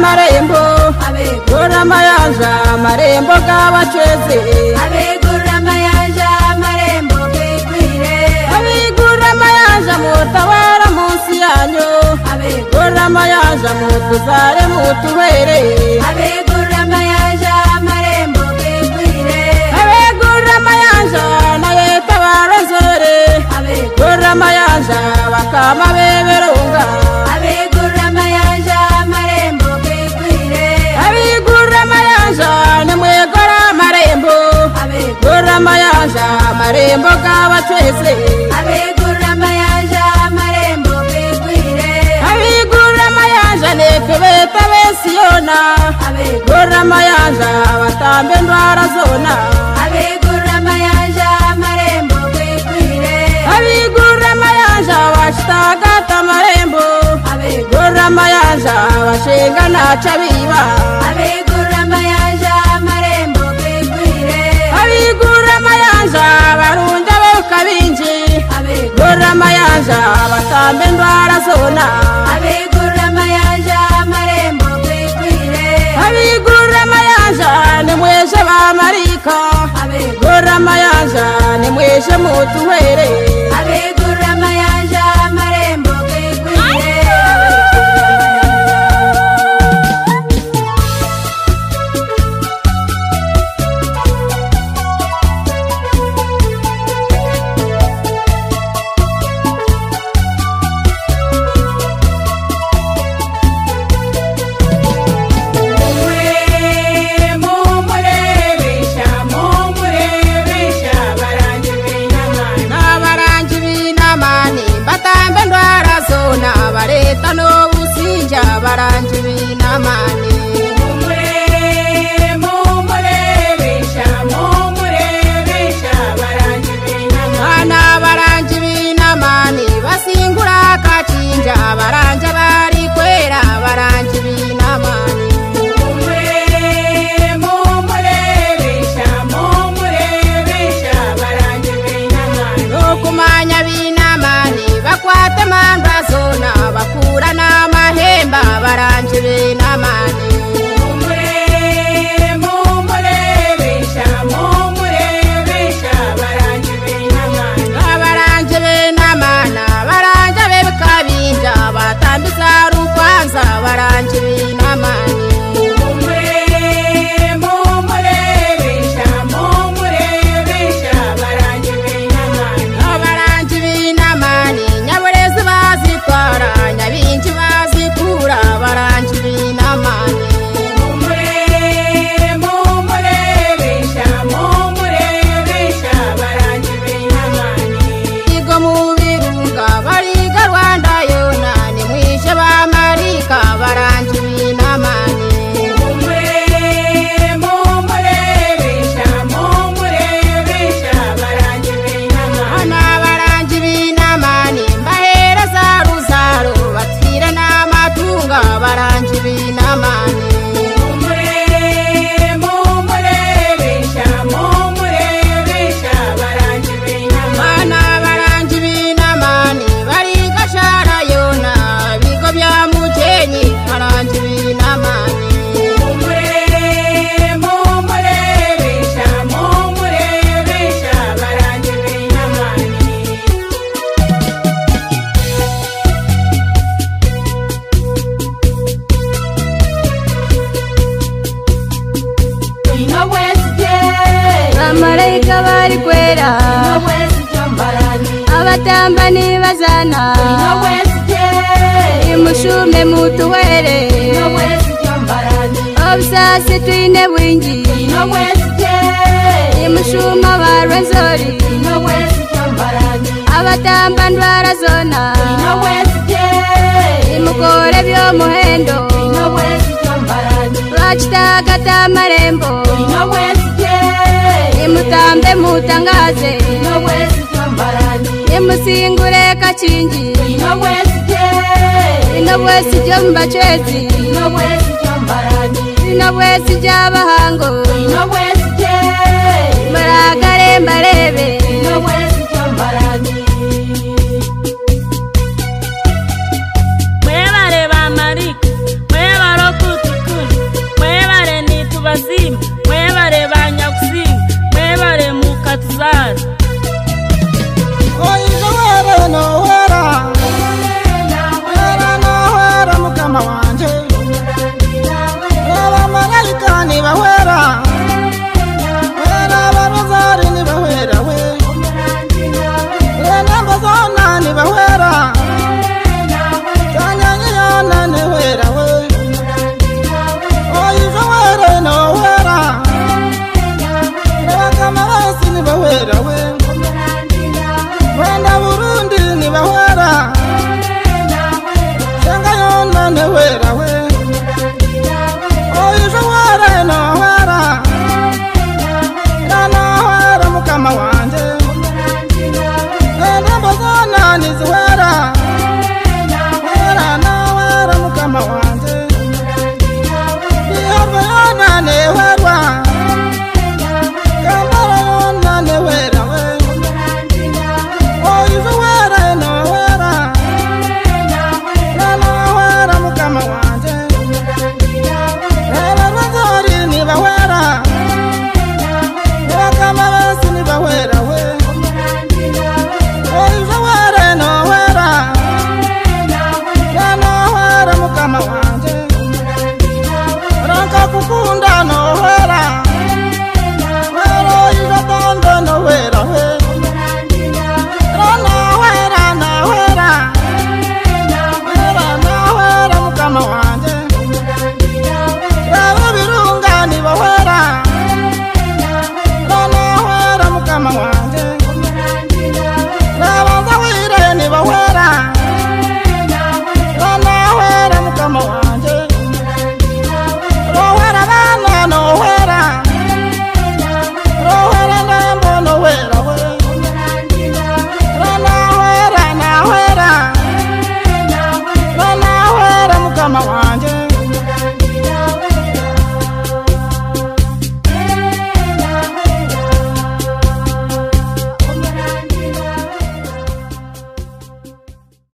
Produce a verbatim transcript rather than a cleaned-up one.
marembo abegura mayanja marembo gabaceze abegura mayanja marembo kwigwire abegura mayanja mutabara munsi yanyu abegura mayanja mutuzare mutuhere abegura mayanja marembo kwigwire abegura mayanja naye tabara zore abegura mayanja bakama beberunga abegura mayanja marembo kwigwire abegura mayanja nemwegora marembo abegura mayanja marembo gabaceze abegura mayanja marembo kwigwire abegura mayanja nekebeta besiyona abegura mayanja batambe ndwara zona abegura mayanja marembo kwigwire abegura mayanja washitagata marembo abegura mayanja bashenga nacabiba abegura mayanja marembo kwigwire abegura mayanja barunda bekabinji abegura mayanja batambe ndwara zona abegura mayanja marembo kwigwire abegura mayanja nemweshe bamarika abegura mayanja nemweshe mutuhere abegura mayanja marembo kwigwire Tano usinja baranji binamani mumure mumure besha mumure besha baranji binamani ana baranji binamani basingura kachinja baranja bari kwera baranji binamani mumure mumure besha mumure besha baranji binamani okumanya binamani bakwate mandwa zona bakura na mahemba baranje binamani mumure mumure besha mumure besha baranje binamani baranje binamana baranje bebikabinja batambisa rukwanza baranje binamani mumure mumure besha mumure besha baranje binamani baranje binamani nyaburezi bazitwara nyabinji bazikura baranje binamani mumure mumure besha mumure besha baranje binamani igo mubirunga bariga Rwanda yona nimwishe bamarika baranje binamani mumure mumure besha mumure besha baranje binamani ana baranje binamani mbahera zaruzaro batira n'amatunga baranje binamani mumure mumure besha mumure besha baranje binamani ana baranje binamani bariga shara yona bigo bya mujenyi baranje binamani mumure mumure besha mumure besha baranje binamani amarayika bari kwera abatamba nibazana imushume mutuhere obusasi twine bwingi imushuma barwenzori abatamba ndwara zona imukore byomuhendo lwakitagata marembo imutambe mutangaze imusingure kachinji ino bwesi jo mbachezi ino bwesi jabahango maragare mbarebe